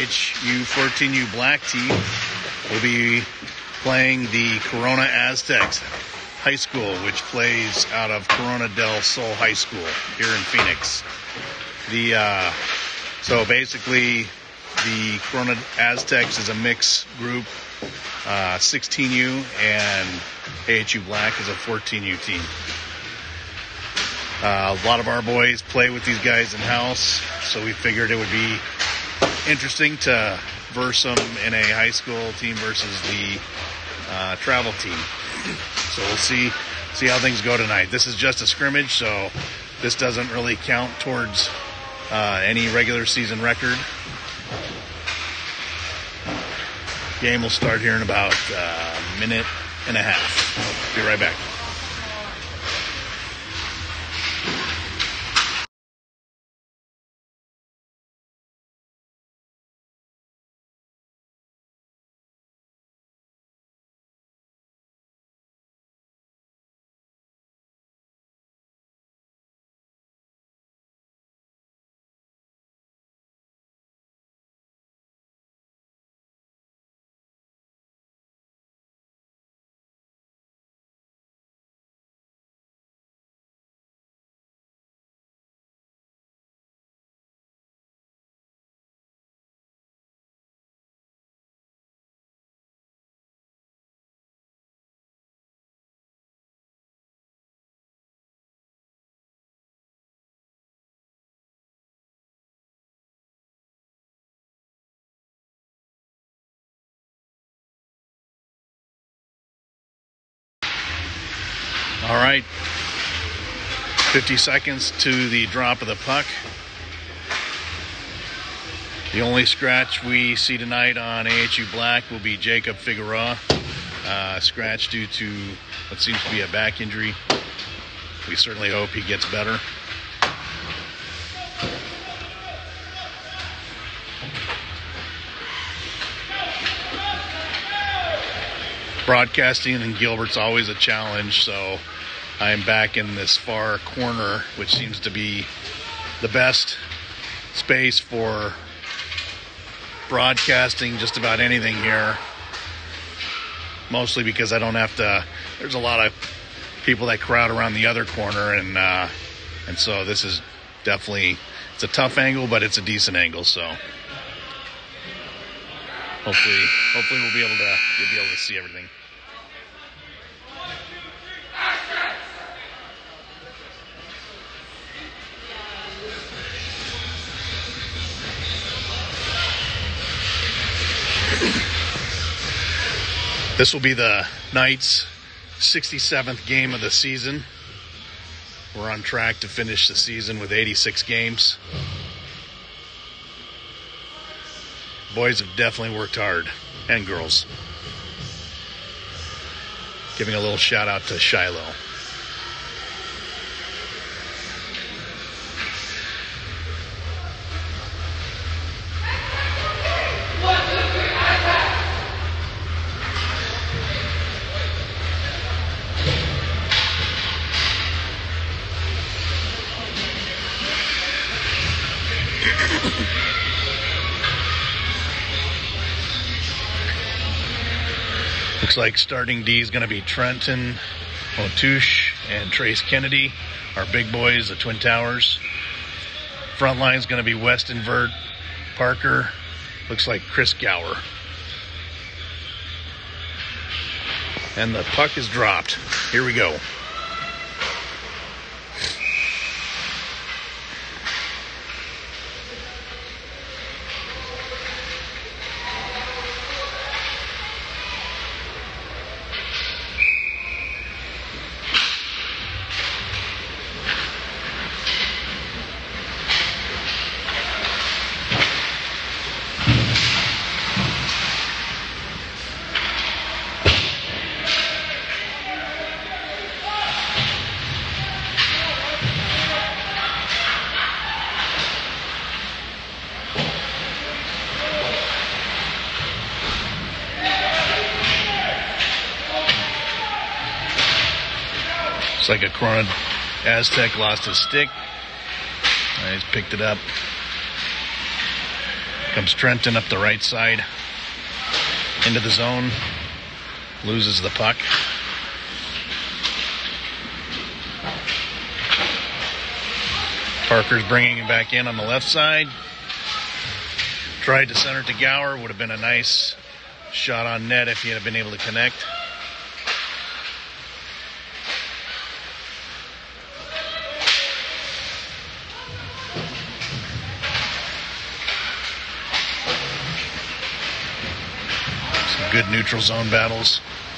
HU 14U Black team will be playing the Corona Aztecs High School, which plays out of Corona del Sol High School here in Phoenix. So basically, the Corona Aztecs is a mixed group, 16U, and AHU Black is a 14U team. A lot of our boys play with these guys in-house, so we figured it would be interesting to verse them in a high school team versus the travel team. So we'll see how things go tonight. This is just a scrimmage, so this doesn't really count towards any regular season record. Game will start here in about a minute and a half. Be right back. All right, 50 seconds to the drop of the puck. The only scratch we see tonight on AHU Black will be Jacob Figueroa. Scratch due to what seems to be a back injury. We certainly hope he gets better. Broadcasting in Gilbert's always a challenge, so I'm back in this far corner, which seems to be the best space for broadcasting just about anything here. Mostly because I don't have to, there's a lot of people that crowd around the other corner, and so this is definitely, it's a tough angle, but it's a decent angle, so hopefully you'll be able to see everything. This will be the Knights' 67th game of the season. We're on track to finish the season with 86 games. Boys have definitely worked hard, and girls. Giving a little shout out to Shiloh. Looks like starting D is going to be Trenton Otouche and Trace Kennedy, our big boys, the Twin Towers. Front line is going to be Weston Vert, Parker, looks like Chris Gower. And the puck is dropped. Here we go. Looks like a Corona Aztec lost his stick. He's picked it up. Comes Trenton up the right side into the zone. Loses the puck. Parker's bringing him back in on the left side. Tried to center to Gower. Would have been a nice shot on net if he had been able to connect. Some good neutral zone battles.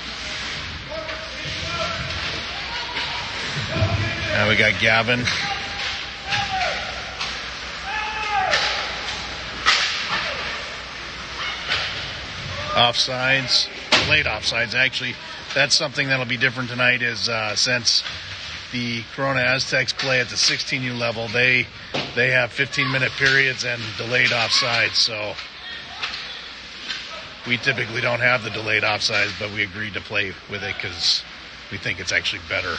Now we got Gavin. Offsides, late offsides actually. That's something that'll be different tonight is since the Corona Aztecs play at the 16U level, they have 15-minute periods and delayed offsides. So we typically don't have the delayed offsides, but we agreed to play with it because we think it's actually better.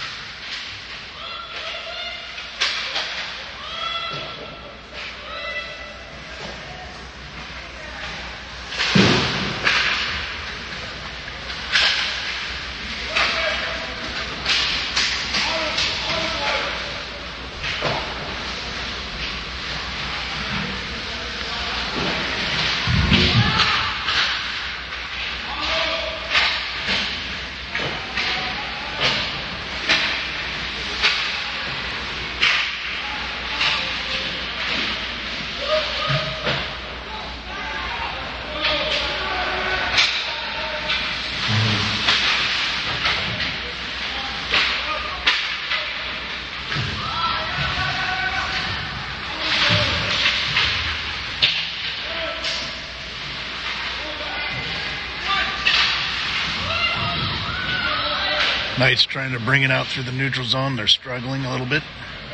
Knights trying to bring it out through the neutral zone. They're struggling a little bit.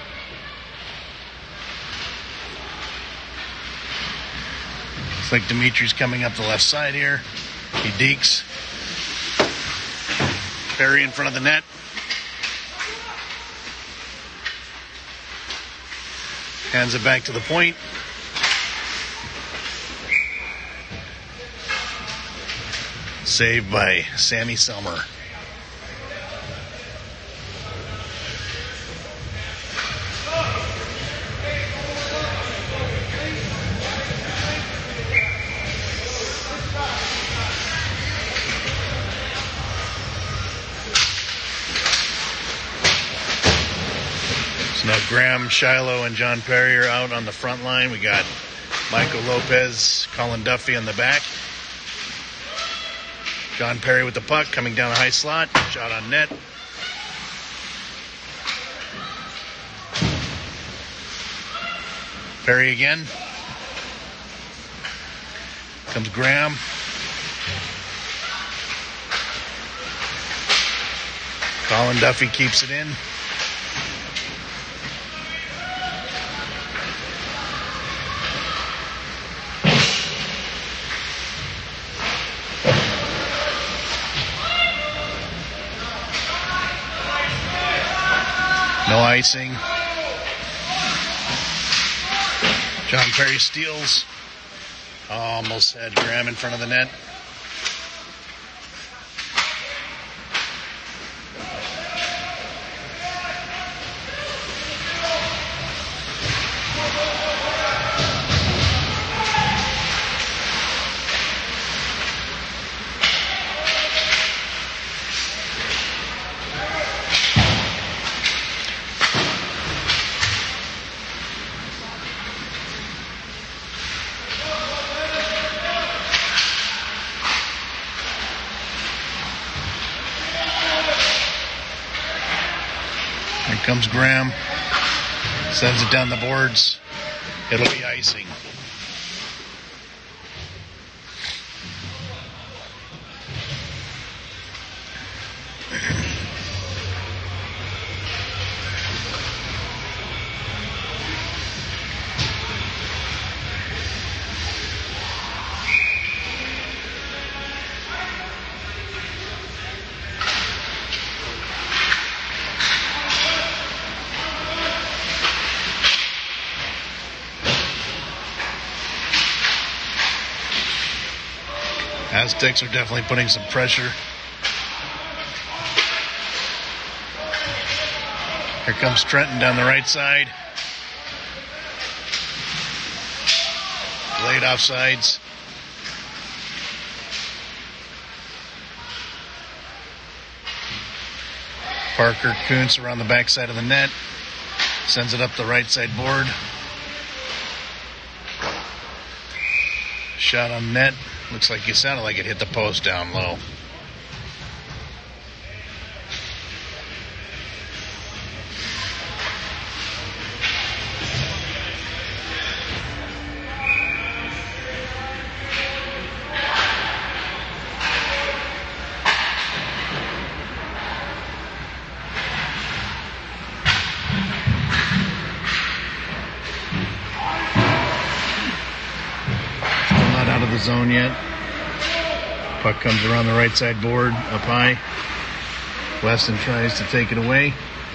Looks like Dimitri's coming up the left side here. He dekes. Perry in front of the net. Hands it back to the point. Saved by Sammy Selmer. Now Graham, Shiloh, and John Perry are out on the front line. We got Michael Lopez, Colin Duffy on the back. John Perry with the puck, coming down the high slot. Shot on net. Perry again. Comes Graham. Colin Duffy keeps it in. No icing. John Perry steals. Almost had Graham in front of the net. Here comes Graham. Sends it down the boards. It'll be icing. Aztecs are definitely putting some pressure. Here comes Trenton down the right side. Late offsides. Parker Kuntz around the backside of the net. Sends it up the right side board. Shot on net. Looks like it sounded like it hit the post down low. Zone yet. Puck comes around the right side board, up high. Weston tries to take it away.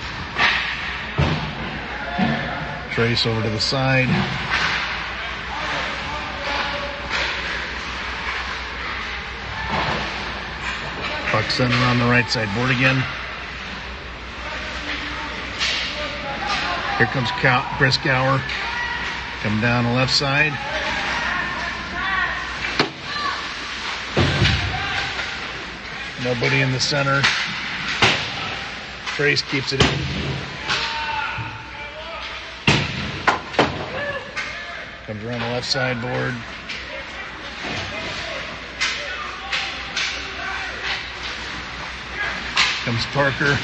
Trace over to the side. Puck sent around the right side board again. Here comes Briskauer. Come down the left side. Nobody in the center. Trace keeps it in. Comes around the left side board. Comes Parker.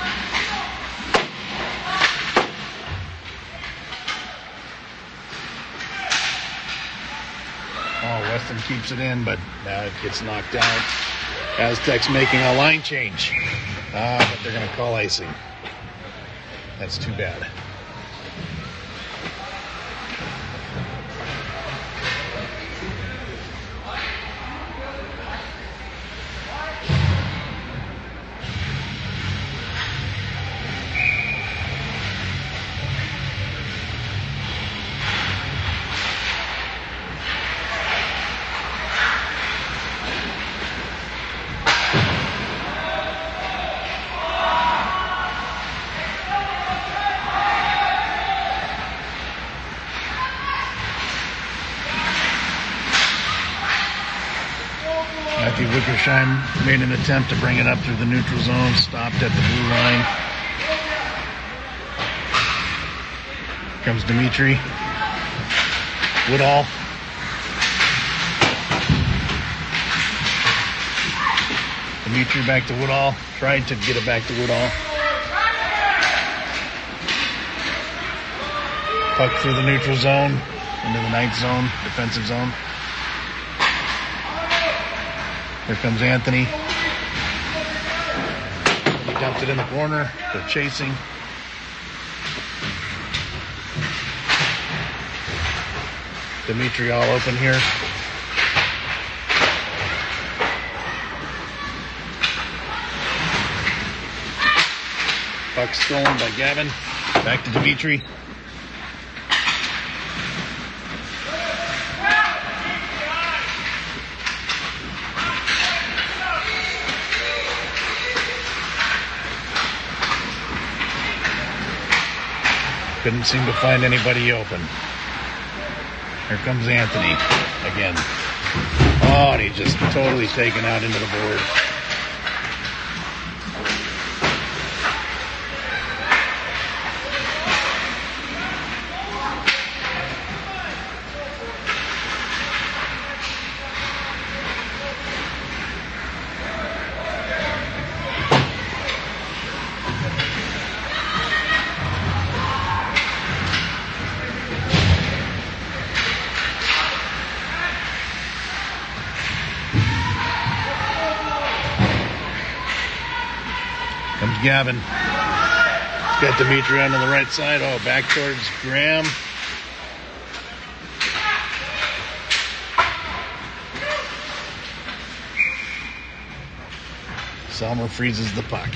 Oh, Weston keeps it in, but now it gets knocked out. Aztecs making a line change. But they're going to call icing. That's too bad. Matthew Wickersheim made an attempt to bring it up through the neutral zone, stopped at the blue line. Comes Dimitri. Woodall. Dimitri back to Woodall. Tried to get it back to Woodall. Puck through the neutral zone into the ninth zone, defensive zone. Here comes Anthony. He dumped it in the corner. They're chasing. Dimitri all open here. Puck stolen by Gavin. Back to Dimitri. Couldn't seem to find anybody open. Here comes Anthony again. Oh, and he's just totally taken out into the board. Gavin. Got Dimitri on the right side. Oh, back towards Graham. Salmer freezes the puck.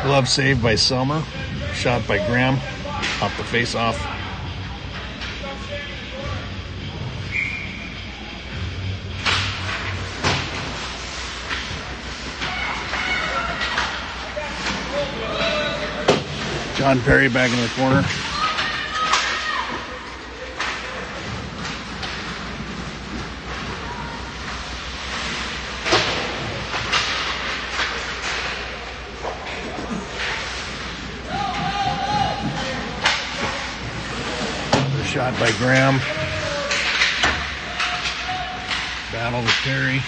Glove saved by Selmer. Shot by Graham. Off the face-off. John Perry back in the corner. Shot by Graham. Battle with Perry.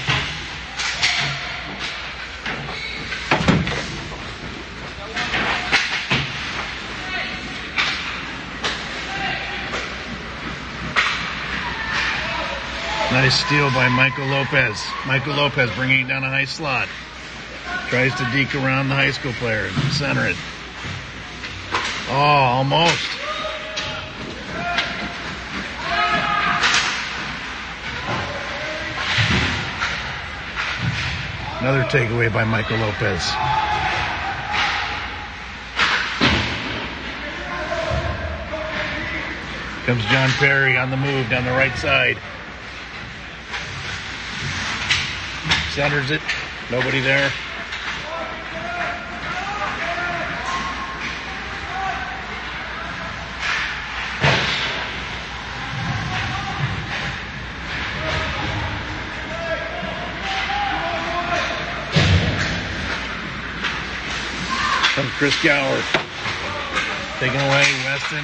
Nice steal by Michael Lopez. Michael Lopez bringing it down a high slot. Tries to deke around the high school player and center it. Oh, almost. Another takeaway by Michael Lopez. Comes John Perry on the move down the right side. Centers it. Nobody there. Comes Chris Gower. Taken away, Weston.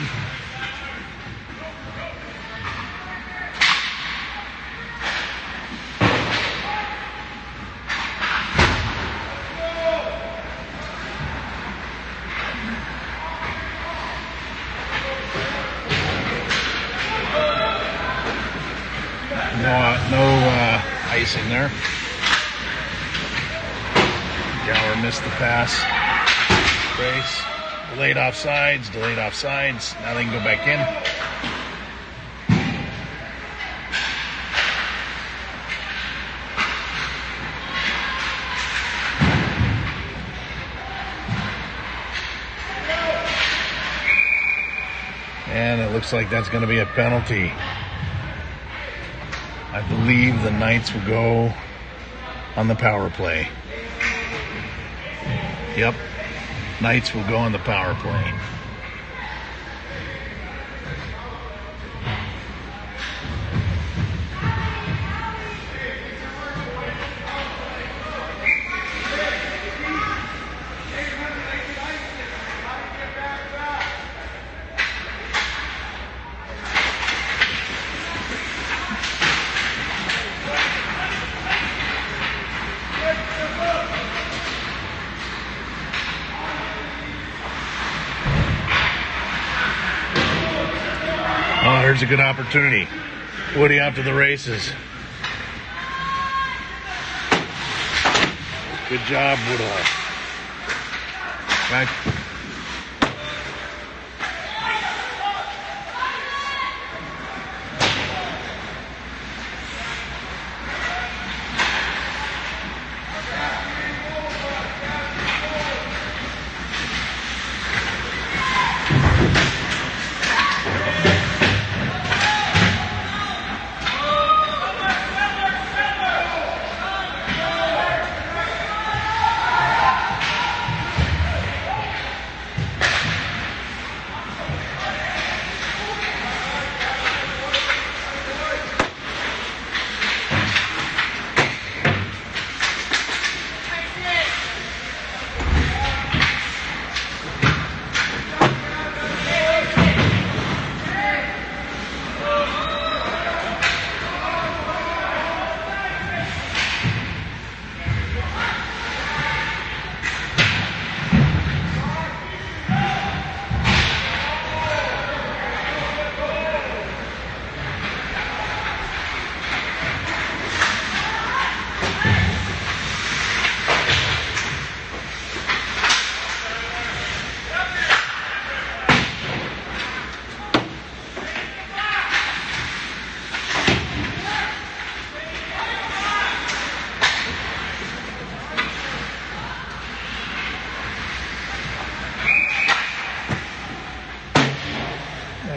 No icing there. Gower missed the pass. Brace. Delayed offsides. Now they can go back in. And it looks like that's going to be a penalty. I believe the Knights will go on the power play. Yep. Knights will go on the power play. Oh, here's a good opportunity. Woody out to the races. Good job, Woodall. Back.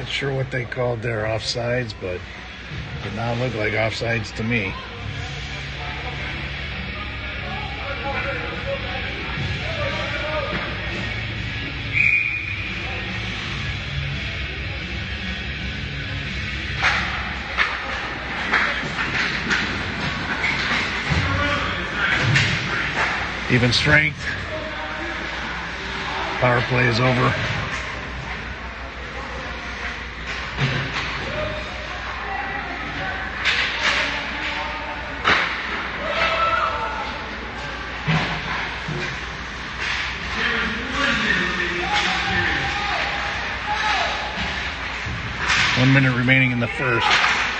Not sure what they called their offsides, but did not look like offsides to me. Even strength. Power play is over. One minute remaining in the first.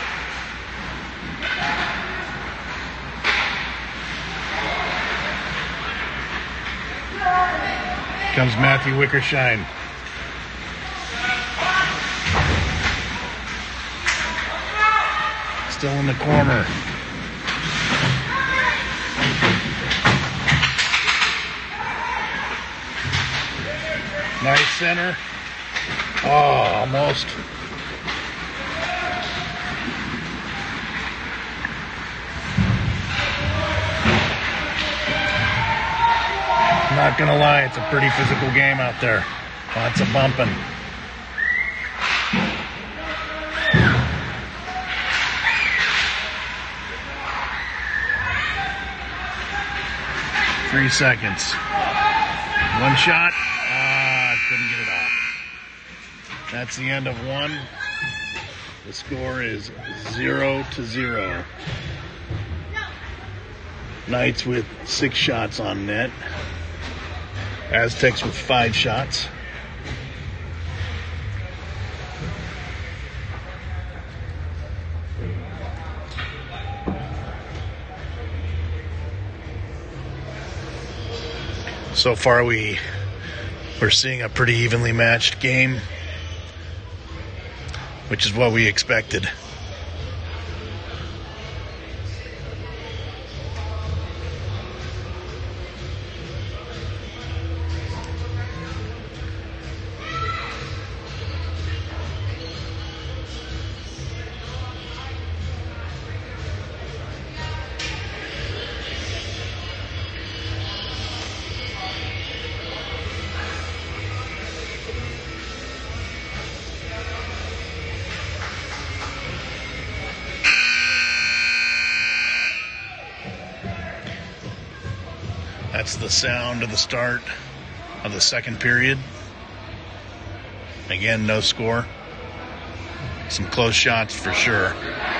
Comes Matthew Wickershine. Still in the corner. Nice center. Oh, almost. Not gonna lie, it's a pretty physical game out there. Lots of bumping. Three seconds. One shot. Couldn't get it off. That's the end of one. The score is 0-0. Knights with 6 shots on net. Aztecs with 5 shots. So far we're seeing a pretty evenly matched game, which is what we expected. That's the sound of the start of the second period. Again, no score. Some close shots for sure.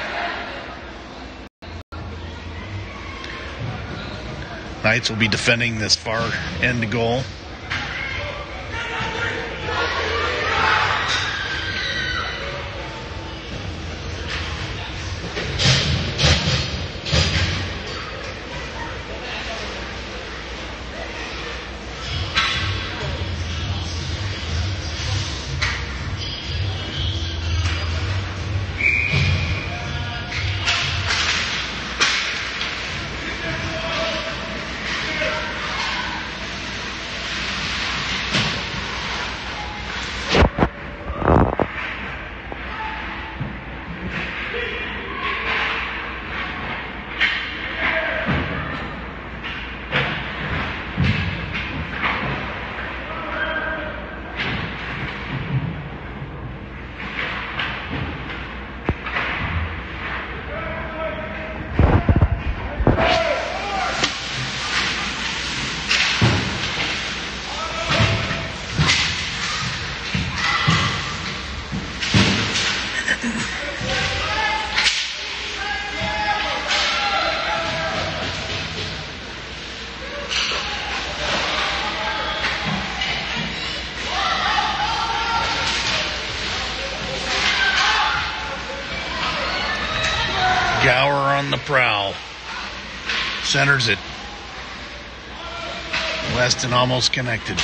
Knights will be defending this far end goal. Gower on the prowl. Centers it. Weston almost connected.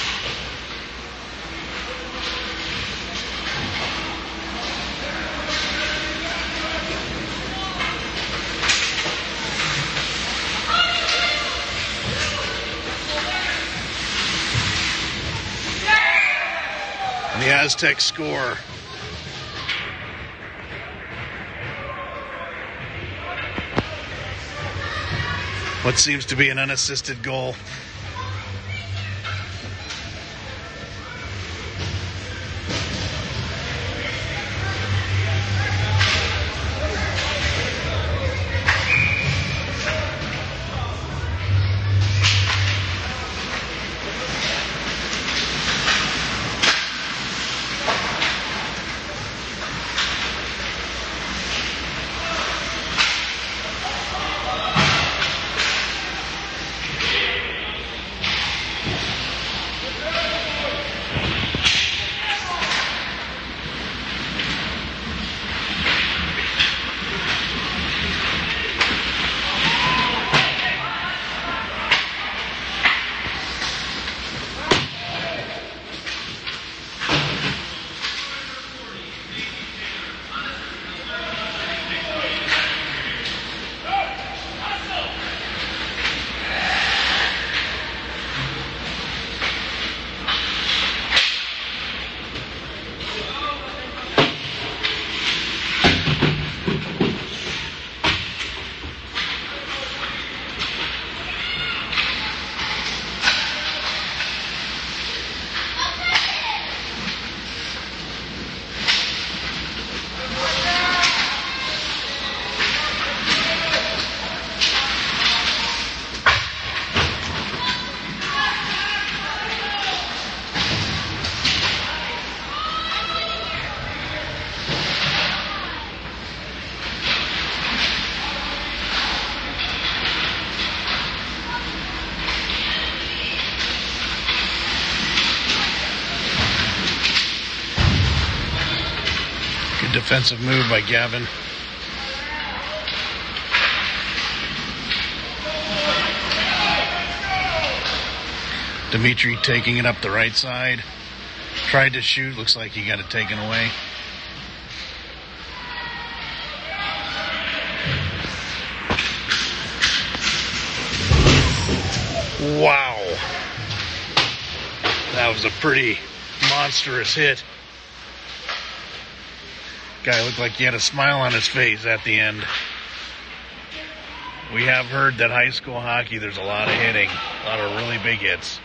The Aztecs score. what seems to be an unassisted goal. Defensive move by Gavin. Dimitri taking it up the right side. Tried to shoot. Looks like he got it taken away. Wow. That was a pretty monstrous hit. Guy looked like he had a smile on his face at the end. We have heard that high school hockey, there's a lot of hitting, a lot of really big hits.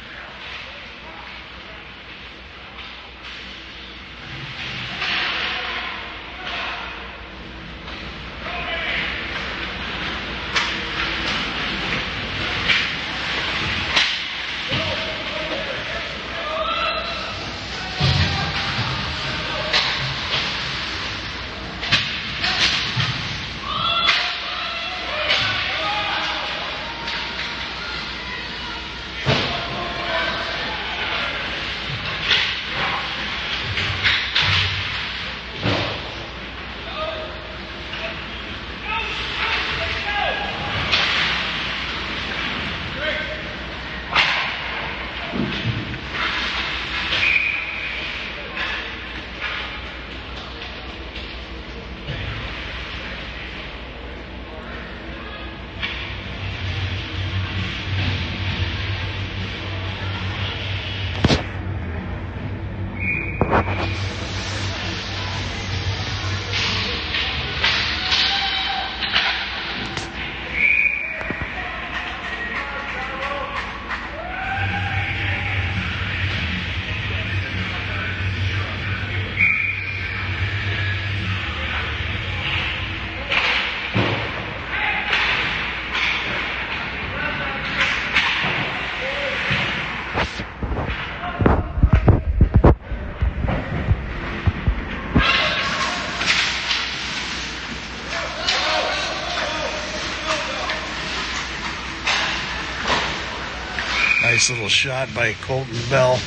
Nice little shot by Colton Bell.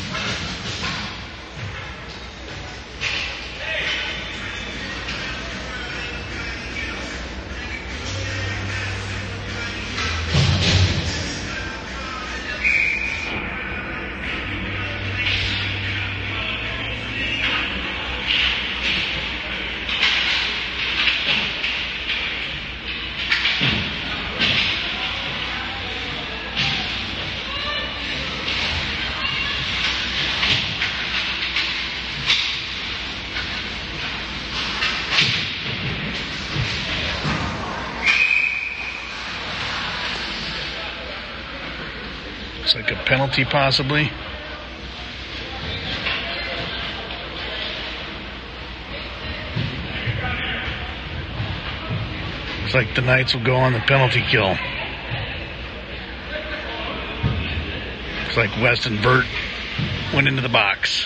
penalty possibly. Looks like the Knights will go on the penalty kill. Looks like Weston Vert went into the box.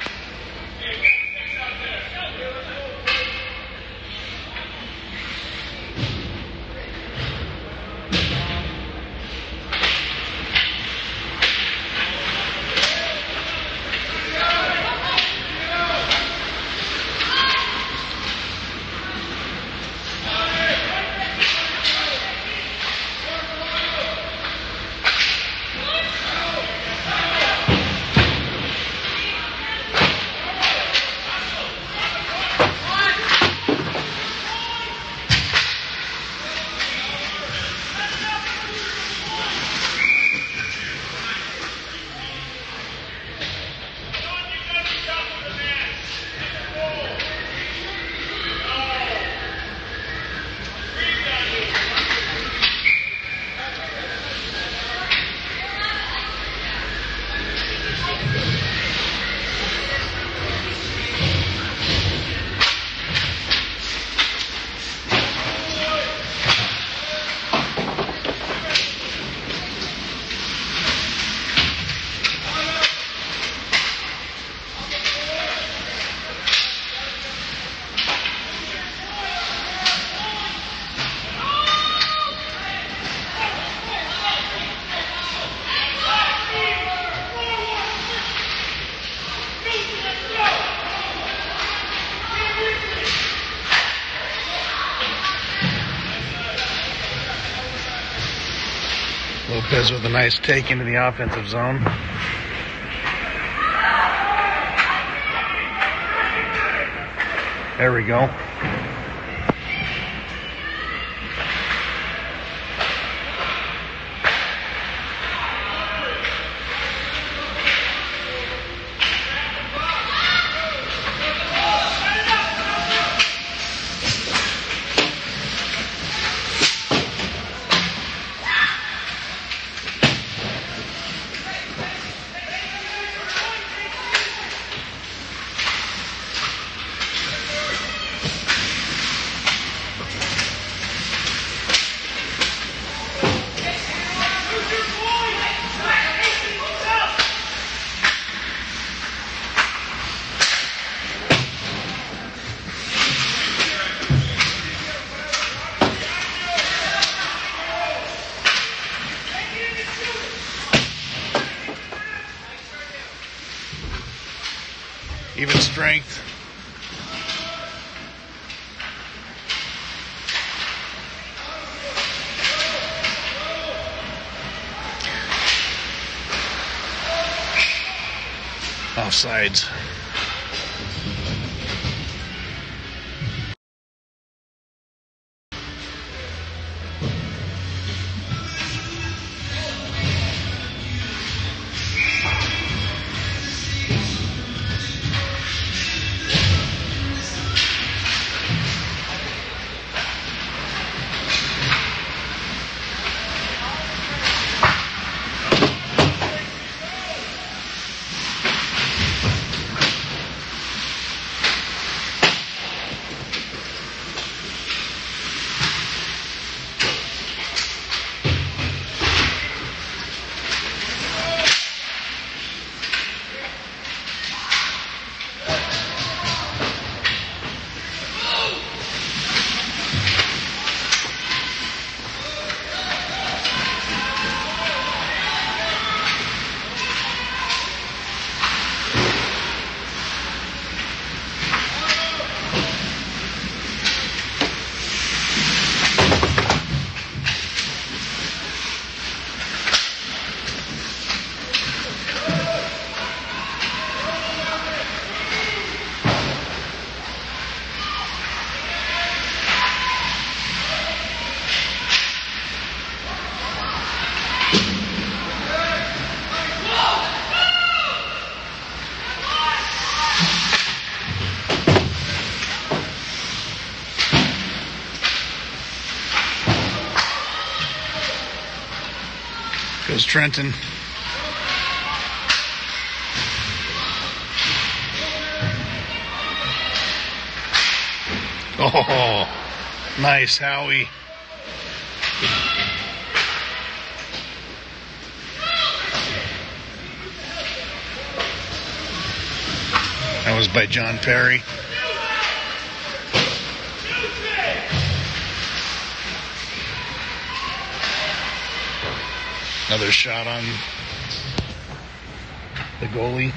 Lopez with a nice take into the offensive zone. There we go. Even strength. Offsides. Goes Trenton. Oh, nice, Howie. That was by John Perry. Another shot on the goalie.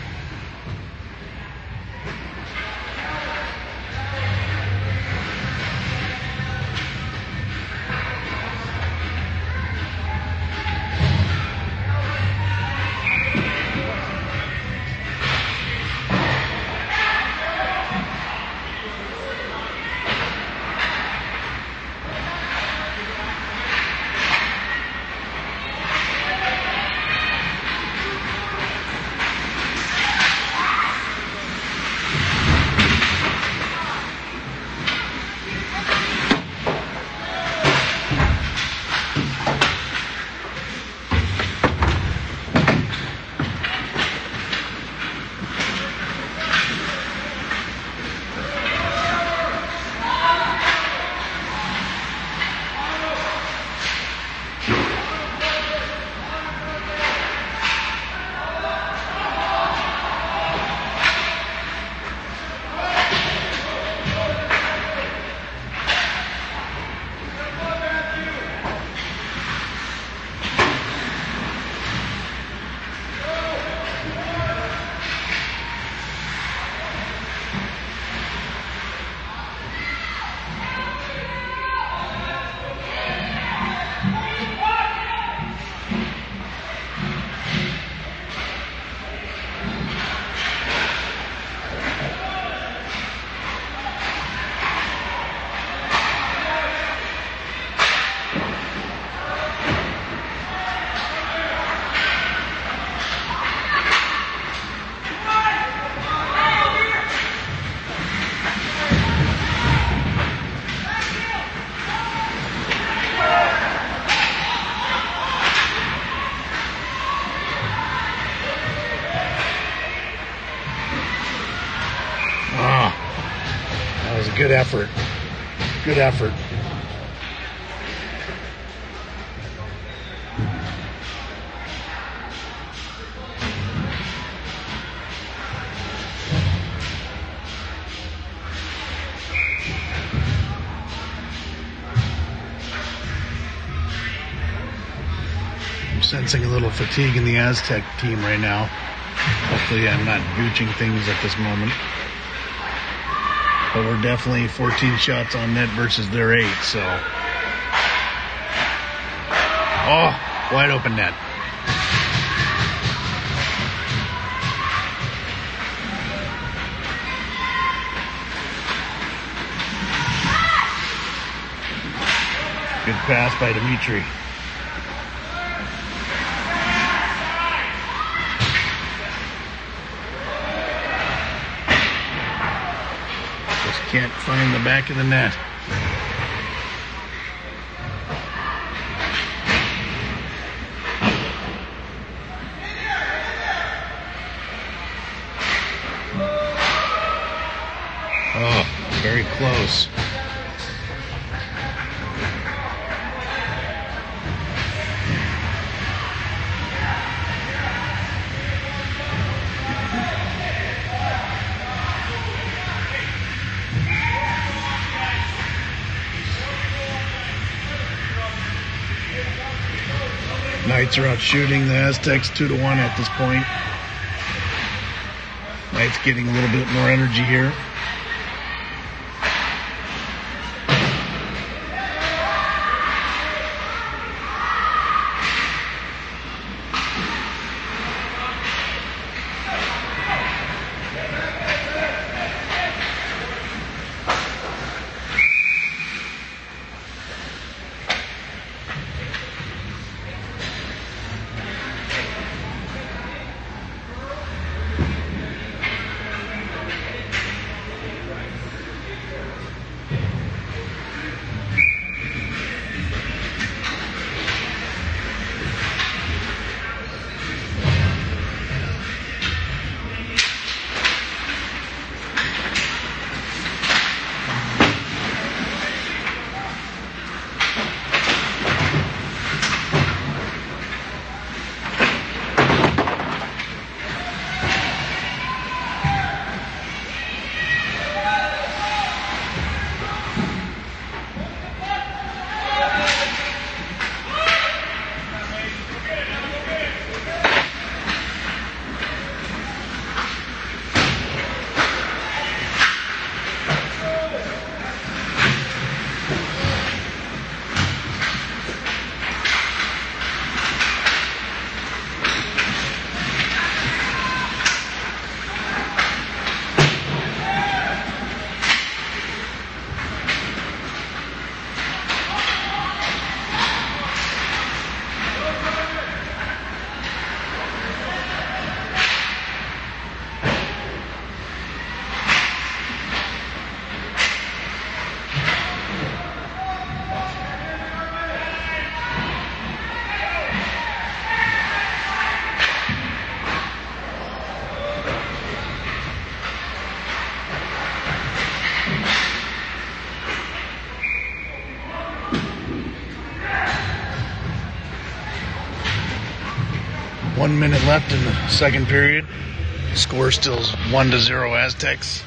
Good effort. Good effort. I'm sensing a little fatigue in the Aztec team right now. Hopefully I'm not gooching things at this moment. But we're definitely 14 shots on net versus their 8, so. Oh, wide open net. Good pass by Dimitri. Can't find the back of the net. Oh, very close. Knights are out shooting the Aztecs 2-1 at this point. Knights getting a little bit more energy here. 1 minute left in the second period. Score still is 1-0 Aztecs.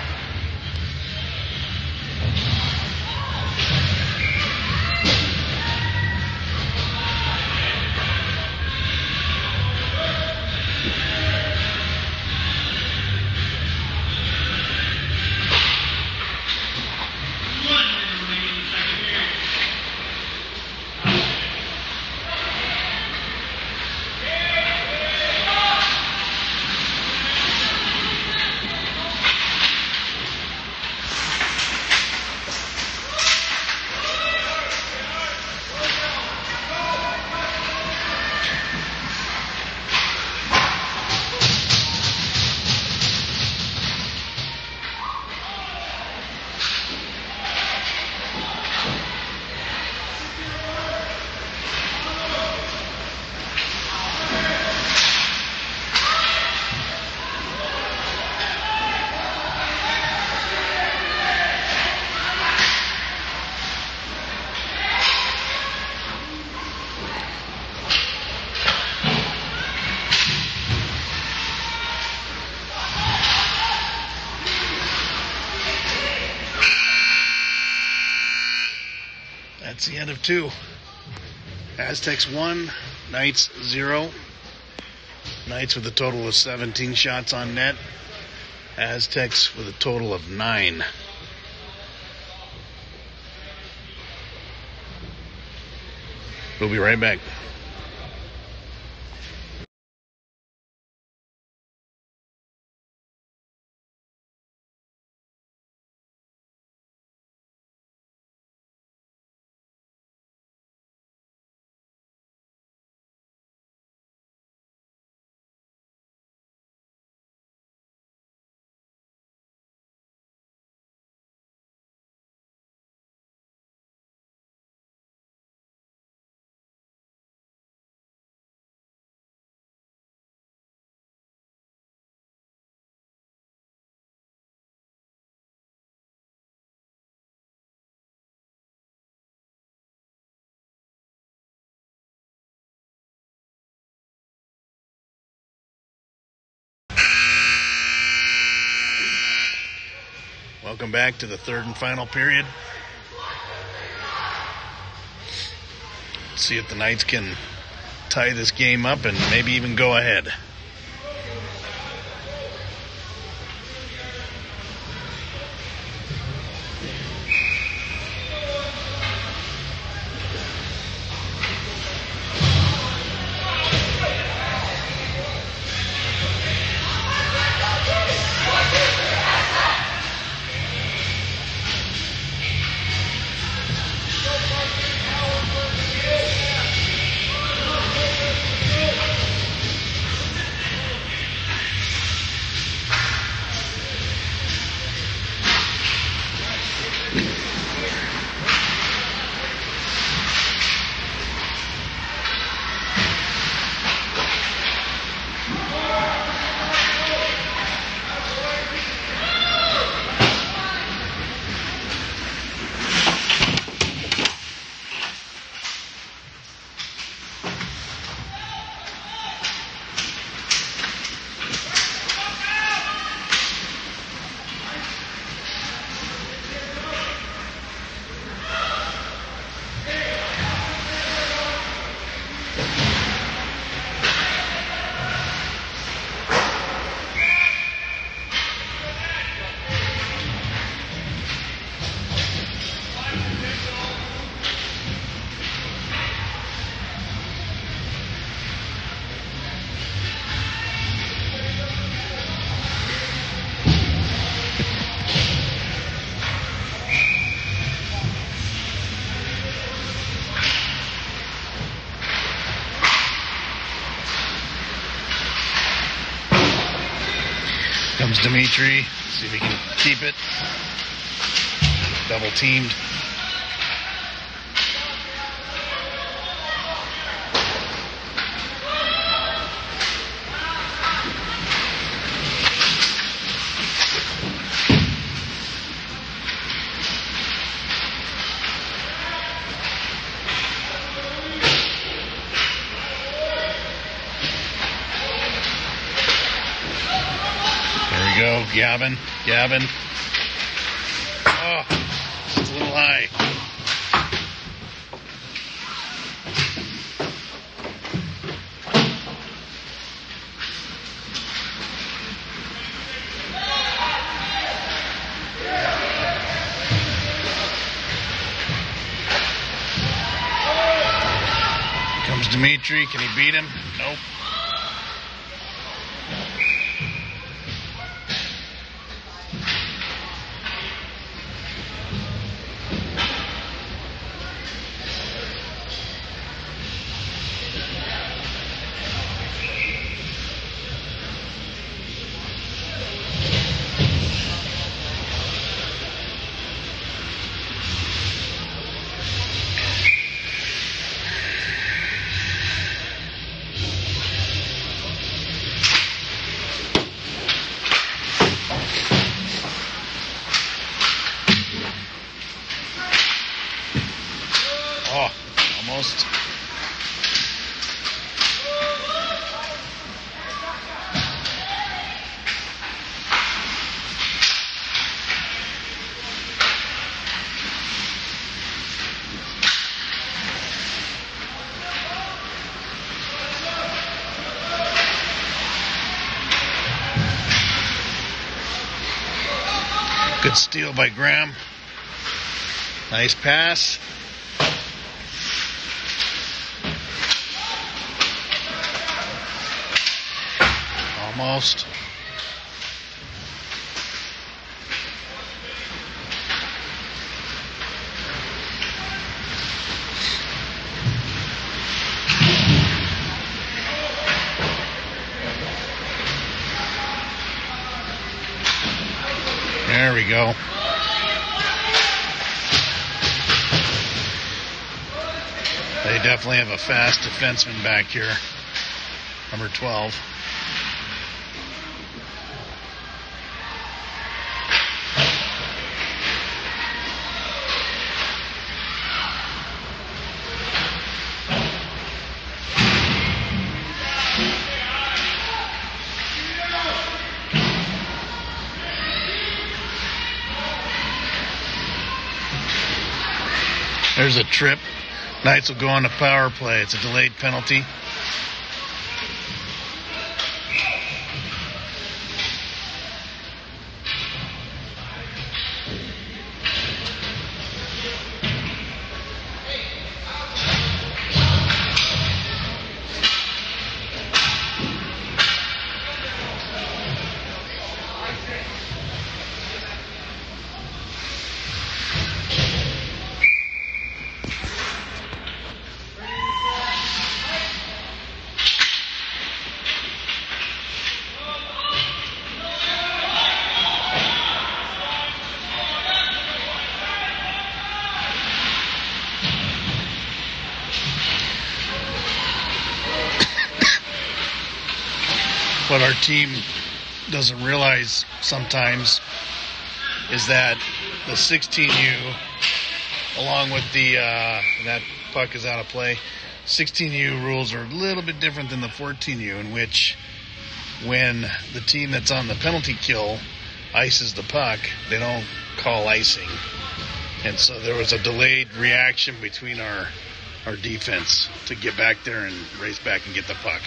That's the end of 2. Aztecs 1, Knights 0. Knights with a total of 17 shots on net. Aztecs with a total of 9. We'll be right back. Welcome back to the third and final period. Let's see if the Knights can tie this game up and maybe even go ahead. Comes Dimitri. See if he can keep it. Double teamed. go, Gavin. Oh, just a little high. Comes Dimitri. Can he beat him? Nope. Oh, almost. Good steal by Graham. Nice pass. Almost. There we go. They definitely have a fast defenseman back here. Number 12. There's a trip. Knights will go on the power play. It's a delayed penalty. What our team doesn't realize sometimes is that the 16U, along with the that puck is out of play, 16U rules are a little bit different than the 14U, in which when the team that's on the penalty kill ices the puck, they don't call icing. And so there was a delayed reaction between our defense to get back there and race back and get the puck.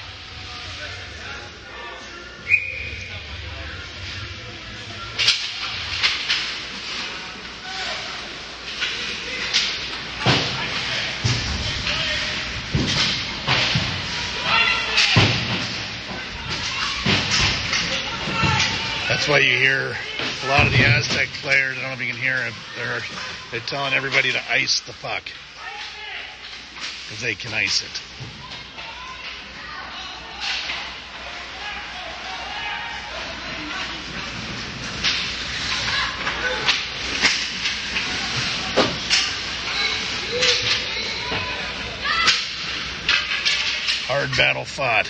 That's why you hear a lot of the Aztec players, I don't know if you can hear it, they're telling everybody to ice the puck because they can ice it. Hard battle fought.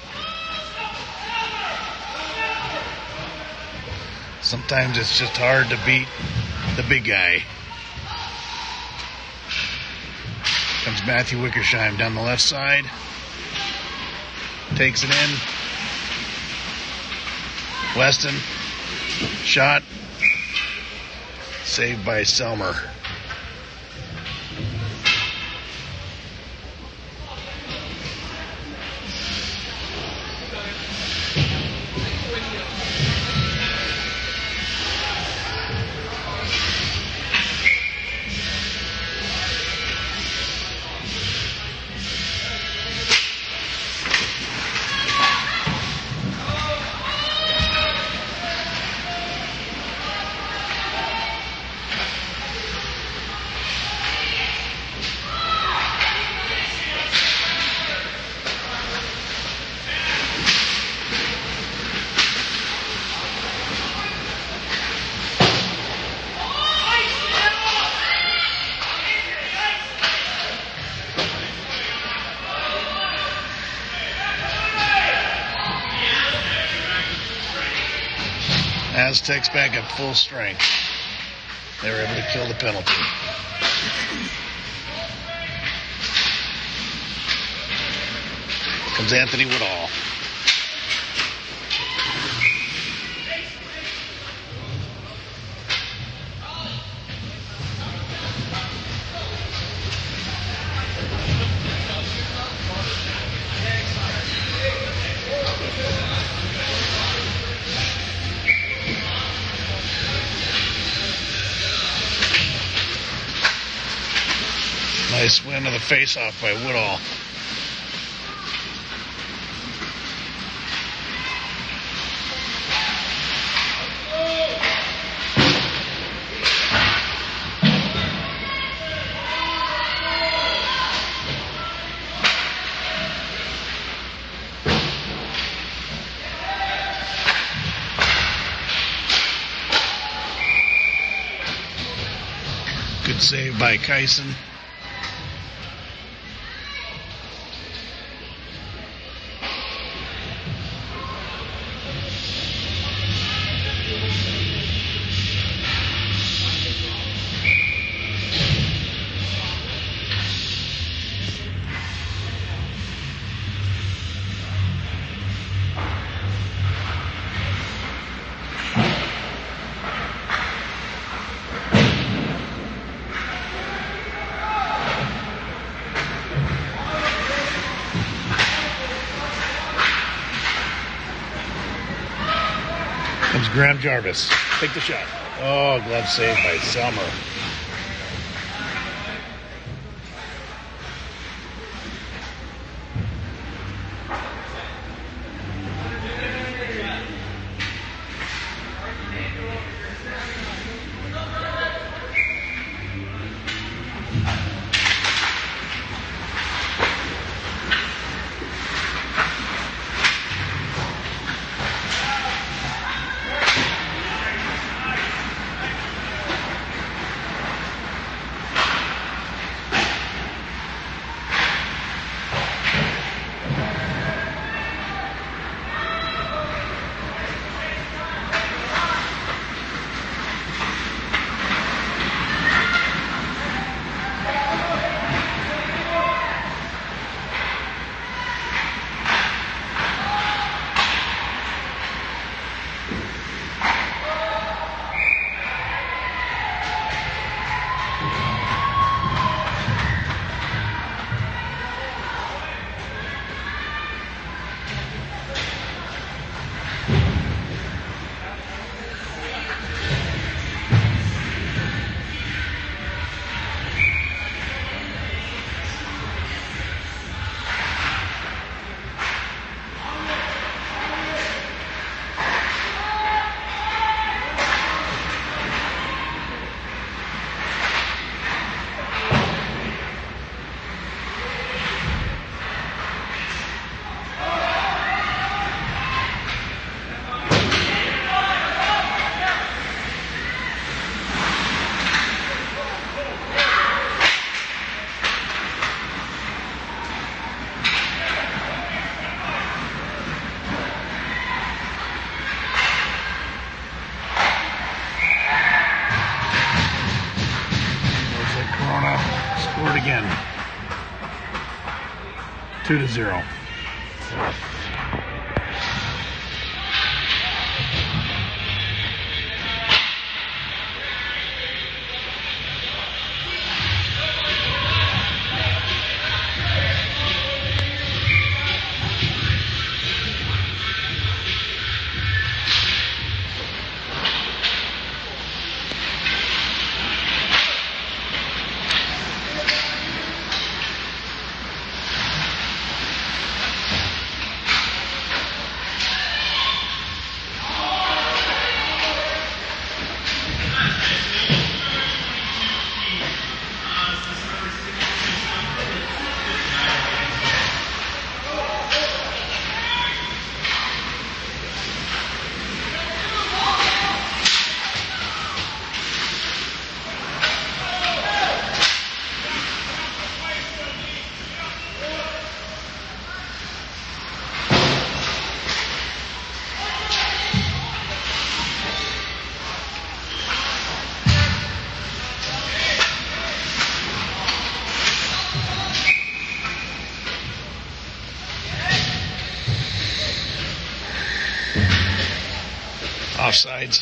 Sometimes it's just hard to beat the big guy. Comes Matthew Wickersheim down the left side. Takes it in. Weston Shot. Saved by Selmer. Aztecs back at full strength. They were able to kill the penalty. Comes Anthony Woodall. Nice win of the face-off by Woodall. Good save by Kyson. Comes Graham Jarvis. Take the shot. Oh, glove save by Selmer. Scored again. 2-0. Offsides.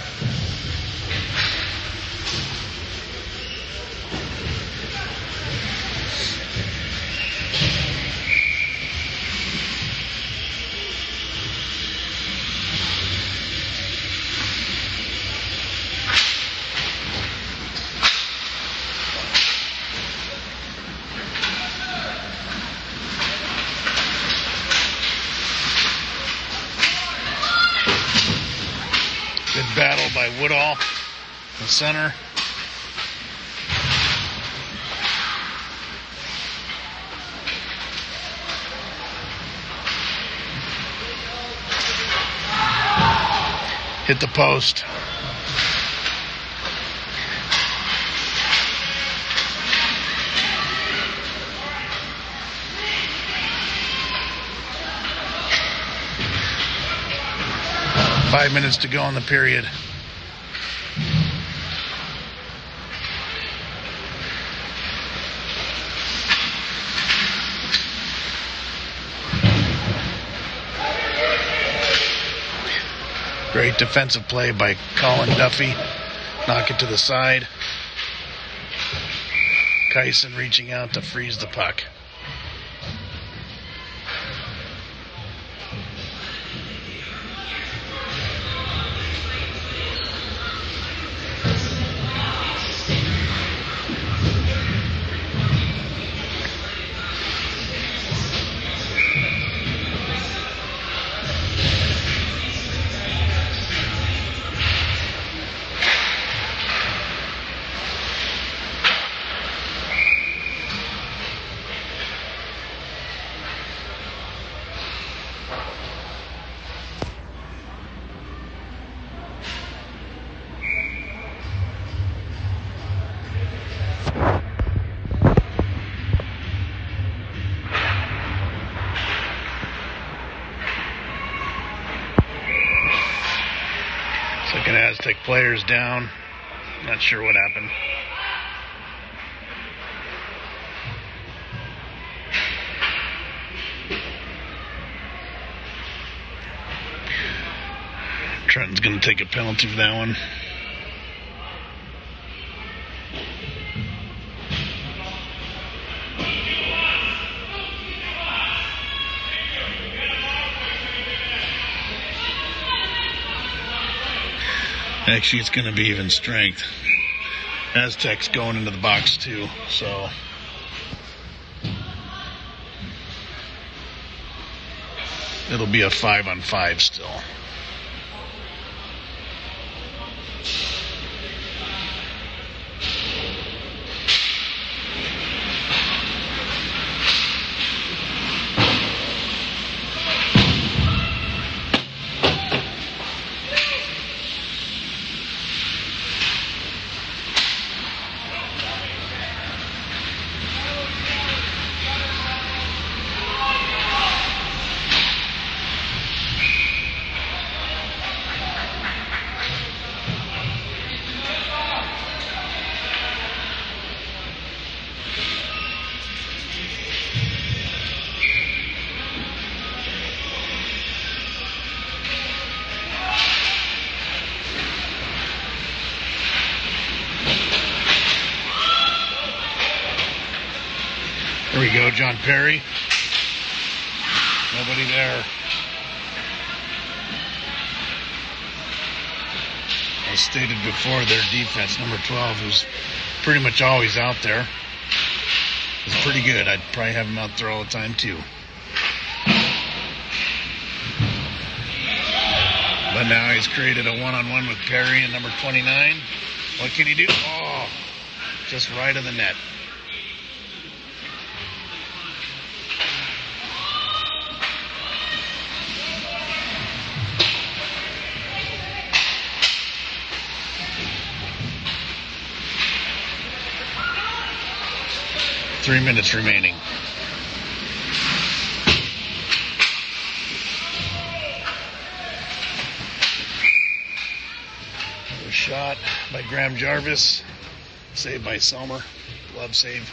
Good battle by Woodall in center. Hit the post. Five minutes to go in the period. Great defensive play by Colin Duffy. Knock it to the side. Kyson reaching out to freeze the puck. Second Aztec players down. Not sure what happened. Trenton's going to take a penalty for that one. Actually, it's going to be even strength. Aztecs going into the box too, so it'll be a 5-on-5 still. There we go, John Perry. Nobody there. As stated before, their defense, number 12, who's pretty much always out there, is pretty good. I'd probably have him out there all the time, too. But now he's created a one-on-one with Perry and number 29. What can he do? Oh, just right of the net. Three minutes remaining. Another shot by Graham Jarvis. Saved by Selmer. Glove save.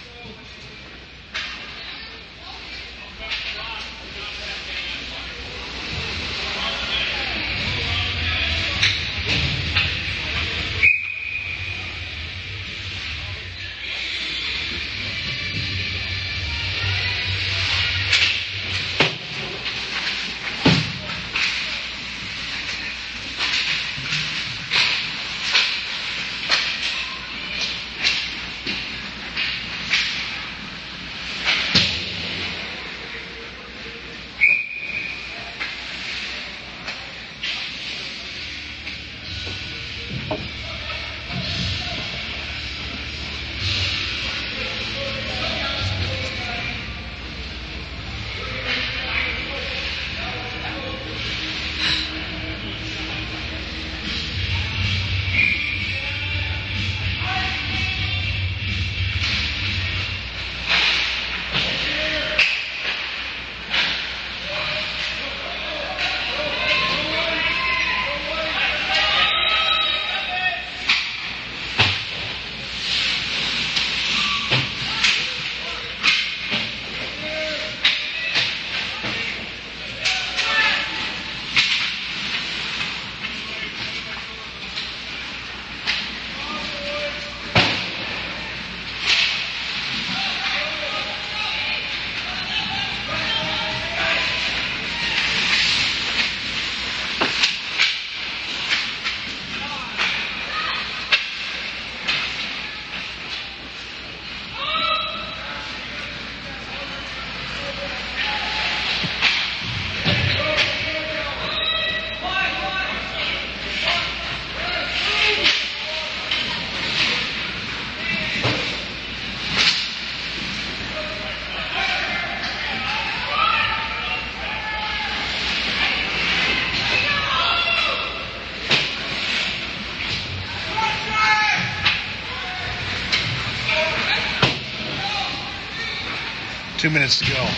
2 minutes to go.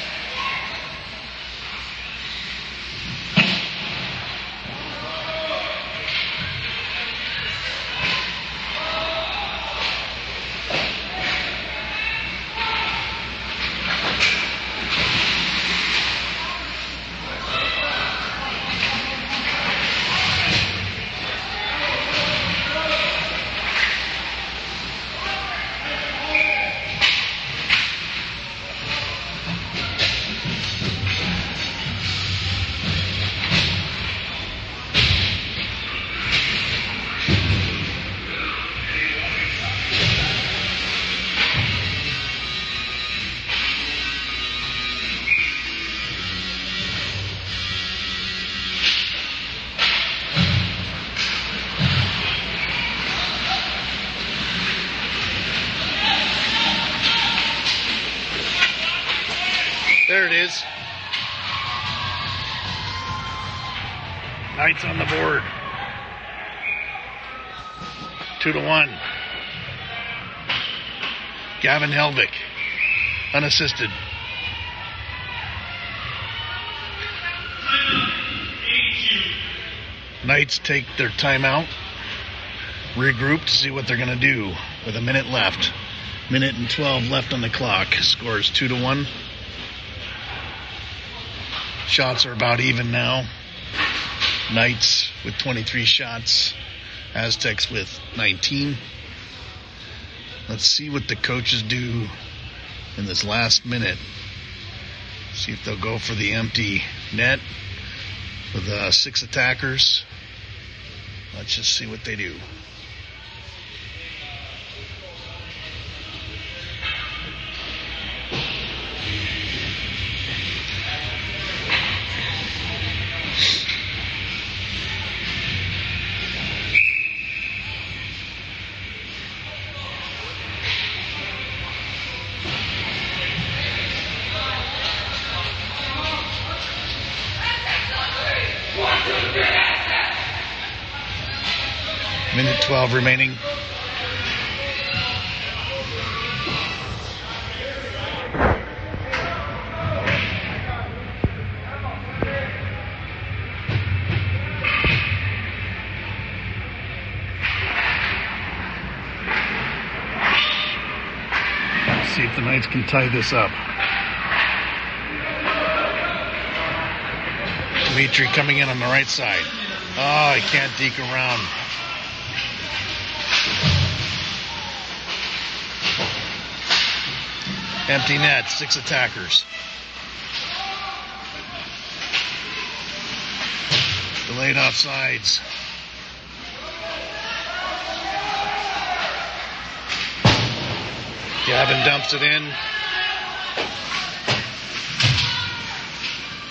There it is. Knights on the board. 2-1. Gavin Helvig, unassisted. Knights take their timeout, regroup to see what they're going to do with a minute left. Minute and 12 left on the clock. Score is 2-1. Shots are about even now. Knights with 23 shots. Aztecs with 19. Let's see what the coaches do in this last minute. See if they'll go for the empty net with 6 attackers. Let's just see what they do. Minute 12 remaining. Let's see if the Knights can tie this up. Dimitri coming in on the right side. Oh, he can't deke around. Empty net, 6 attackers. Delayed offsides. Gavin dumps it in.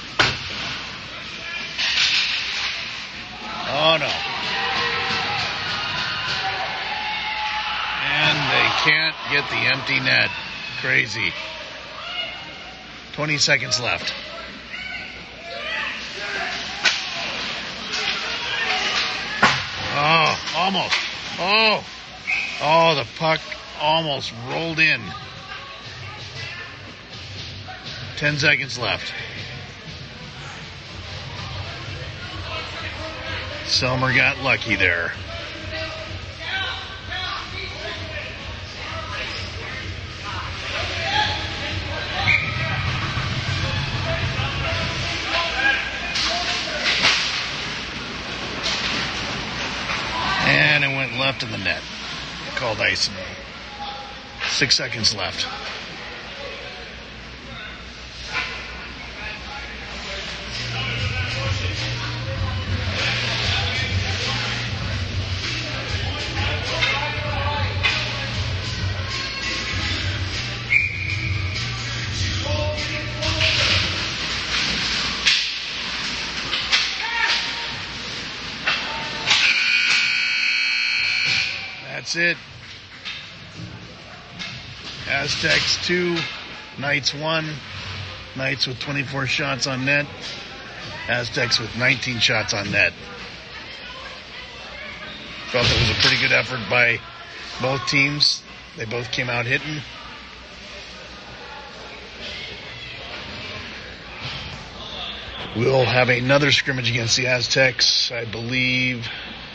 Oh no. can't get the empty net. Crazy. 20 seconds left. Oh, almost. Oh, the puck almost rolled in. 10 seconds left. Selmer got lucky there. And it went left of the net. Called icing. 6 seconds left. That's it. Aztecs 2, Knights 1. Knights with 24 shots on net. Aztecs with 19 shots on net. Felt it was a pretty good effort by both teams. They both came out hitting. We'll have another scrimmage against the Aztecs, I believe,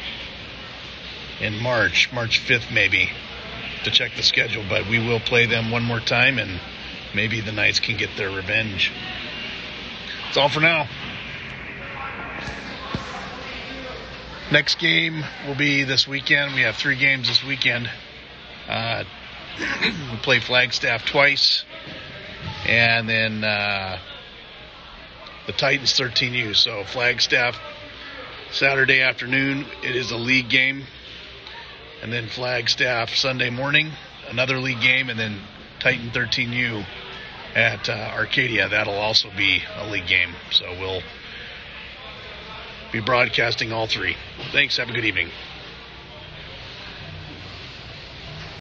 in March 5th maybe, to check the schedule, but we will play them one more time and maybe the Knights can get their revenge. That's all for now. Next game will be this weekend. We have 3 games this weekend. We play Flagstaff twice, and then the Titans 13U. So Flagstaff Saturday afternoon, it is a league game. And then Flagstaff Sunday morning, another league game, and then Titan 13U at Arcadia. That'll also be a league game. So we'll be broadcasting all 3. Thanks. Have a good evening.